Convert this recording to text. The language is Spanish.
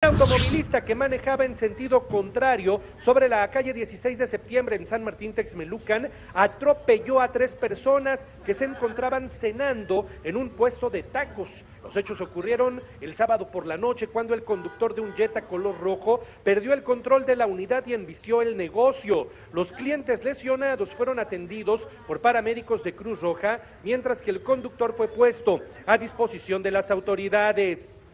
automovilista que manejaba en sentido contrario sobre la calle 16 de septiembre en San Martín Texmelucan atropelló a 3 personas que se encontraban cenando en un puesto de tacos. Los hechos ocurrieron el sábado por la noche cuando el conductor de un Jetta color rojo perdió el control de la unidad y embistió el negocio. Los clientes lesionados fueron atendidos por paramédicos de Cruz Roja, mientras que el conductor fue puesto a disposición de las autoridades.